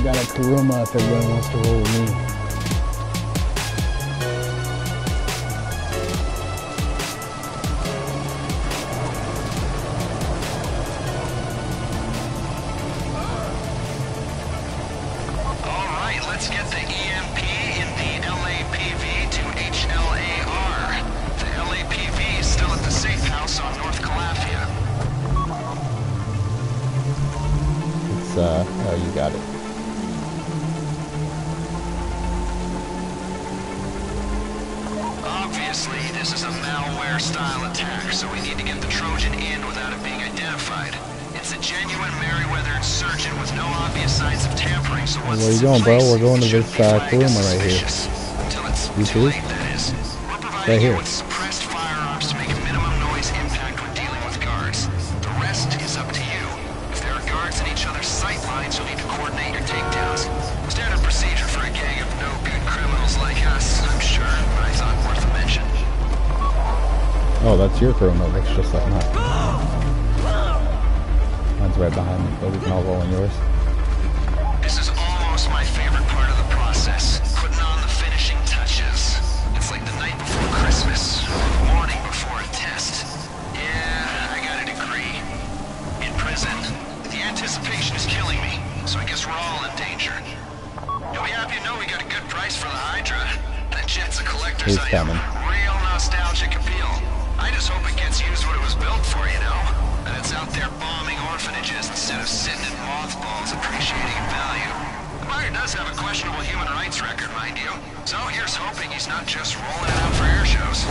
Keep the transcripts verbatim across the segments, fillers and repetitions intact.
I've got a Kuruma if everyone wants to roll with me. Alright, let's get the E M P in the L A P V to H L A R. The L A P V is still at the safe house on North Calafia. It's, uh, oh, you got it. Obviously, this is a malware-style attack, so we need to get the Trojan in without it being identified. It's a genuine Merryweather Insurgent with no obvious signs of tampering, so once Where you it's going, in bro? place, We're going to it should this be uh, flagged as Kuruma right here. suspicious. Until it's You too too? late, that is. We're providing Right you here. with suppressed firearms to make a minimum noise impact when dealing with guards. The rest is up to you. If there are guards in each other's sight lines, you'll need to coordinate your takedowns. Standard procedure for a gang of no-good criminals like us, I'm sure, but I thought worth a mention. Oh, that's your Kuruma. Looks just like mine. Mine's right behind me, but we can all roll in yours. This is almost my favorite part of the process, putting on the finishing touches. It's like the night before Christmas, or the morning before a test. Yeah, I got a degree. In prison. The anticipation is killing me, so I guess we're all in danger. You'll be happy to know we got a good price for the Hydra. That jet's a collector's He's item. coming. Real nostalgic appeal. I just hope it gets used what it was built for, you know? And it's out there bombing orphanages instead of sitting in mothballs appreciating in value. The buyer does have a questionable human rights record, mind you. So here's hoping he's not just rolling it out for air shows.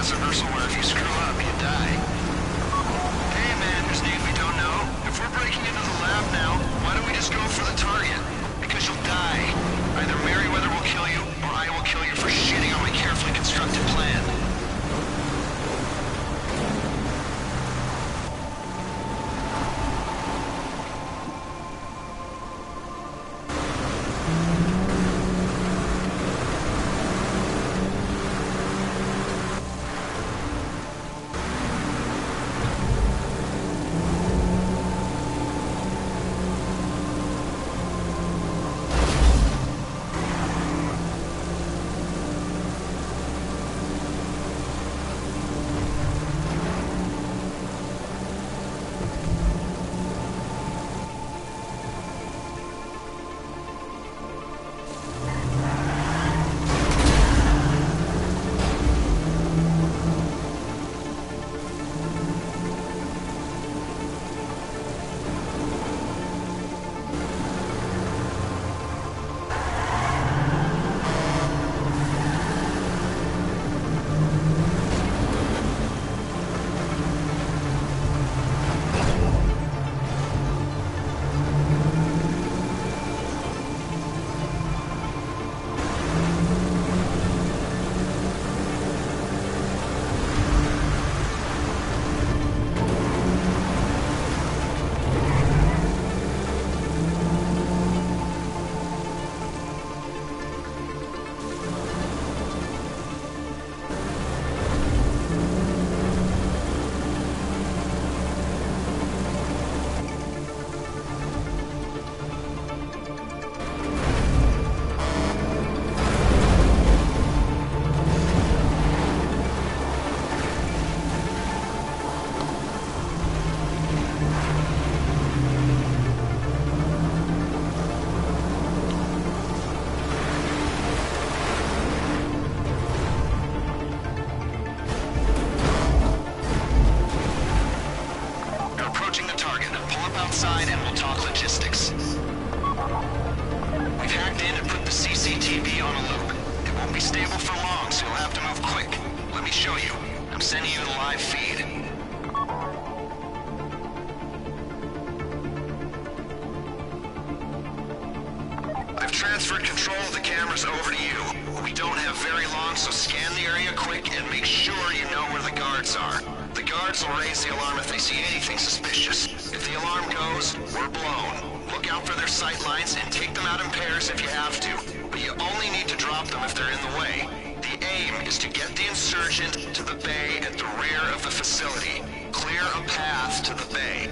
hazard reversal where if you screw up, you die. Hey man, whose name we don't know. If we're breaking into the lab now, why don't we just go for the target? Because you'll die. Either Merryweather will kill you, or I will kill you for shitting on my carefully constructed plan. Outside and we'll talk logistics. We've hacked in and put the C C T V on a loop. It won't be stable for long, so you'll have to move quick. Let me show you. I'm sending you the live feed. I've transferred control of the cameras over to you. We don't have very long, so scan the area quick and make sure you know where the guards are. The guards will raise the alarm if they see anything suspicious. If the alarm goes, we're blown. Look out for their sight lines and take them out in pairs if you have to. But you only need to drop them if they're in the way. The aim is to get the insurgent to the bay at the rear of the facility. Clear a path to the bay.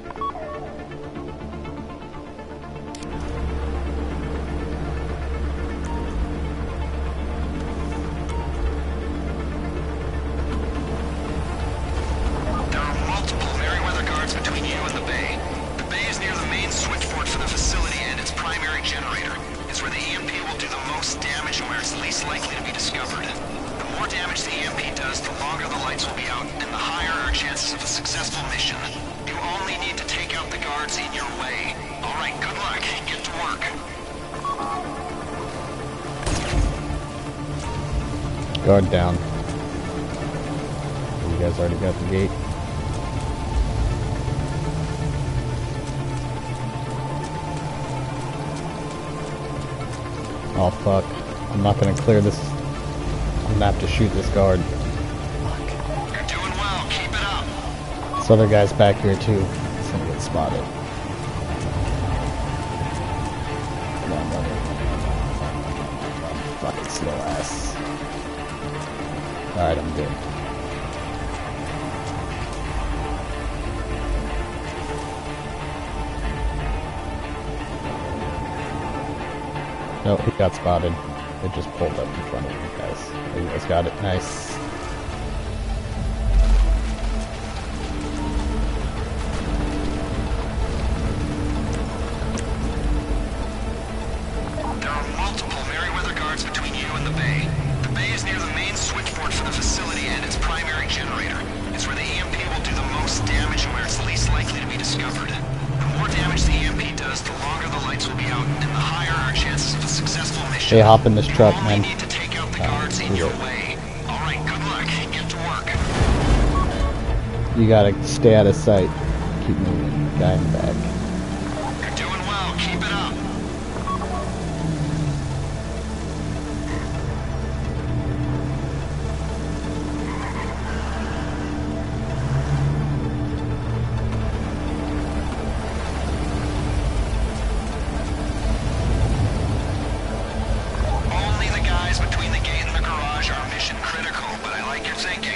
Generator. It's where the E M P will do the most damage and where it's least likely to be discovered. The more damage the E M P does, the longer the lights will be out, and the higher our chances of a successful mission. You only need to take out the guards in your way. Alright, good luck. Get to work. Guard down. You guys already got the gate. Oh fuck. I'm not gonna clear this. I'm gonna have to shoot this guard. Fuck. You're doing well. Keep it up. This other guy's back here too. He's gonna get spotted. Come on, brother. Fucking slow ass. Alright, I'm good. No, he got spotted. It just pulled up in front of you guys. You guys got it. Nice. There are multiple Merryweather guards between you and the bay. The bay is near the main switchboard for the facility and its primary generator. It's where the E M P will do the most damage and where it's least likely to be discovered. The more damage the E M P does, the longer the lights will be out, and the higher our chances of a successful mission. Hey, hop in this truck, man. You need to take out the guards in your way. All right, good luck. Get to work. You gotta stay out of sight. Keep moving. Guy in the back. You're doing well. Keep it up. Only the guys between the gate and the garage are mission critical, but I like your thinking.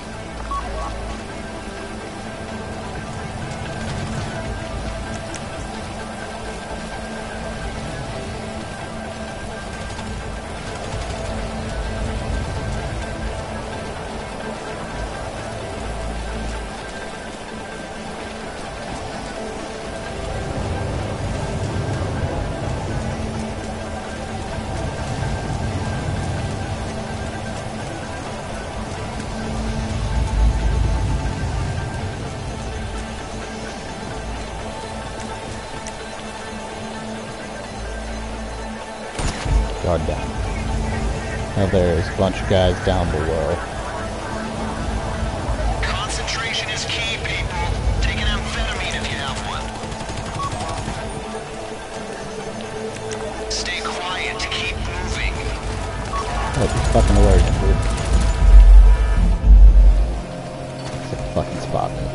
Guard down. Now there's a bunch of guys down below. Concentration is key, people. Take an amphetamine if you have one. Stay quiet to keep moving. Oh, he's fucking allergic, dude. It's a fucking spot me.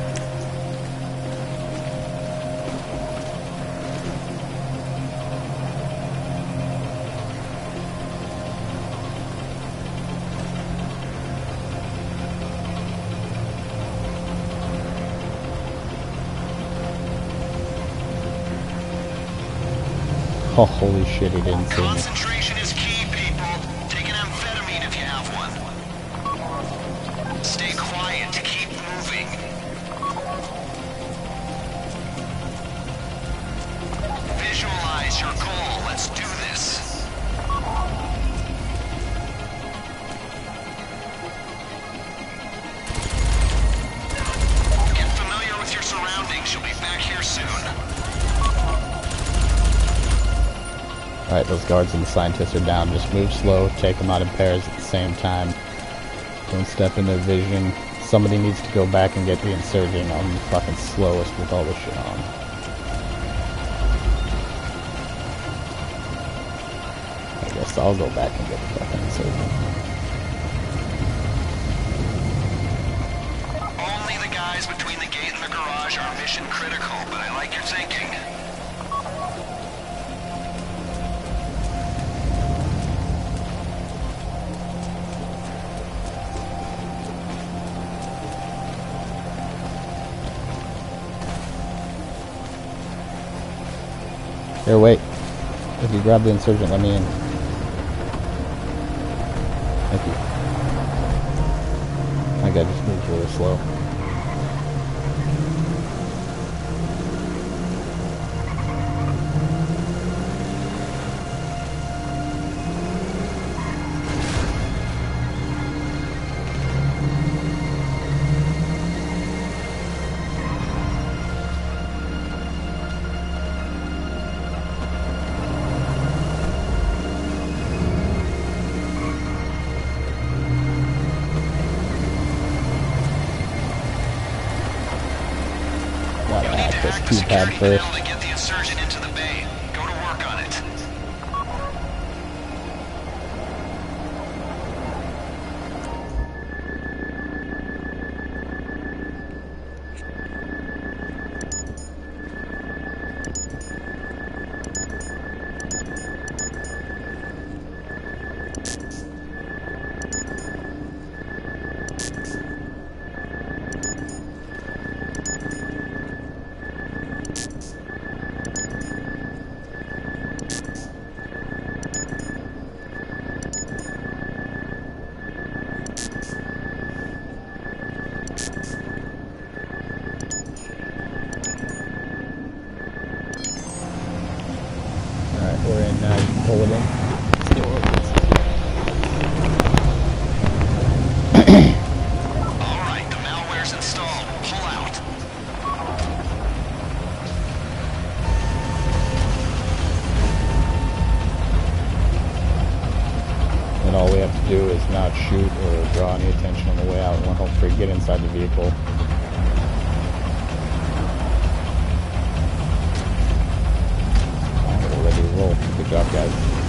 Oh, holy shit, he didn't see me. Concentration is key, people. Take an amphetamine if you have one. Stay quiet to keep moving. Visualize your goal. Let's do this. Get familiar with your surroundings. You'll be back here soon. Alright, those guards and the scientists are down. Just move slow, take them out in pairs at the same time. Don't step in their vision. Somebody needs to go back and get the insurgent. I'm the fucking slowest with all this shit on. I guess I'll go back and get the fucking insurgent. Only the guys between the gate and the garage are mission critical, but I like your thinking. Here, wait. If you grab the insurgent, let me in. Thank you. My guy just moves really slow. Keypad first. To get the insurgent into the bay. Go to work on it. We're in, now you can pull it in. Alright, the malware's installed. Pull out. And all we have to do is not shoot or draw any attention on the way out. We'll hopefully get inside the vehicle, ready to roll. Good job, guys.